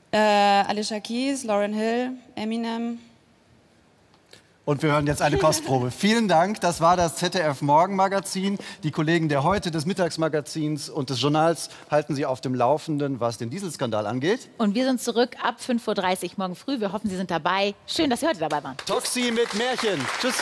Alicia Keys, Lauryn Hill, Eminem. Und wir hören jetzt eine Kostprobe. Vielen Dank, das war das ZDF Morgenmagazin. Die Kollegen der Heute, des Mittagsmagazins und des Journals halten Sie auf dem Laufenden, was den Dieselskandal angeht. Und wir sind zurück ab 5:30 Uhr morgen früh. Wir hoffen, Sie sind dabei. Schön, dass Sie heute dabei waren. Toxi mit Märchen. Tschüss.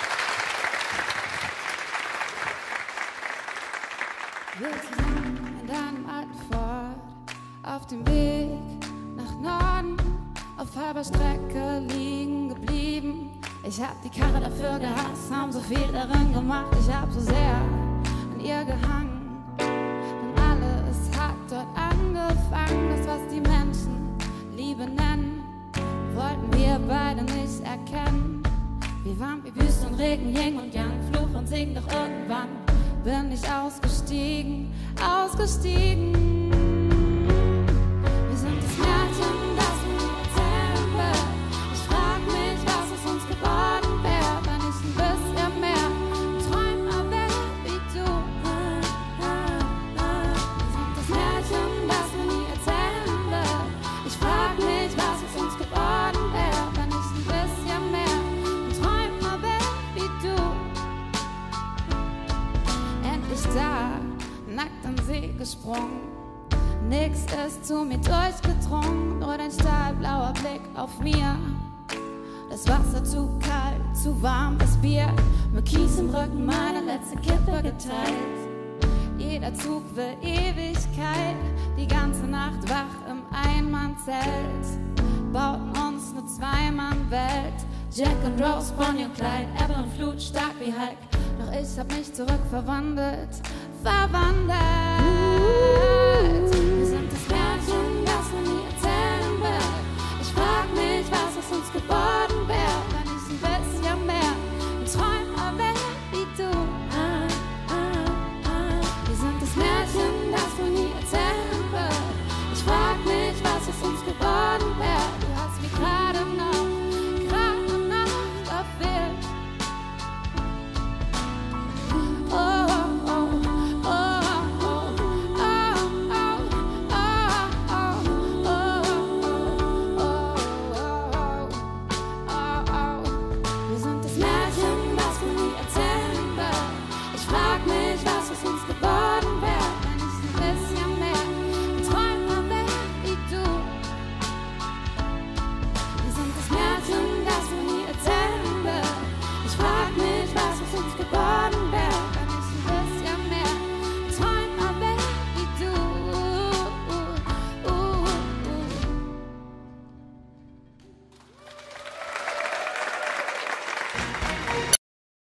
Wir zusammen in deinem alten Ford, auf dem Weg nach Norden, auf halber Strecke liegen geblieben. Ich hab die Karre dafür gehasst, haben so viel darin gemacht. Ich hab so sehr an ihr gehangen. Denn alles hat dort angefangen. Das, was die Menschen Liebe nennen, wollten wir beide nicht erkennen. Wir waren wie Wüste und Regen, Yin und Yang, Fluch und Segen. Doch irgendwann bin ich ausgestiegen. Wir sind das Märchen, das wir nie erzählen will. Ich frag mich, was aus uns geworden wäre, wenn ich ein bisschen mehr Träumer wäre wie du. Wir sind das Märchen, das wir nie erzählen will. Ich frag mich, was aus uns geworden wäre, wenn ich ein bisschen mehr Träumer wäre wie du. Endlich da, nackt an See gesprungen. Nix ist zu mir durchgedrungen, nur dein stahlblauer Blick auf mir. Das Wasser zu kalt, zu warm, das Bier mit Kies im Rücken, meine letzte Kippe geteilt. Jeder Zug will Ewigkeit, die ganze Nacht wach im Einmannzelt. Bauten uns eine Zweimann-Welt, Jack und Rose, Bonnie und Clyde, Ebbe und Flut, stark wie Hulk. Doch ich hab mich zurückverwandelt, verwandelt.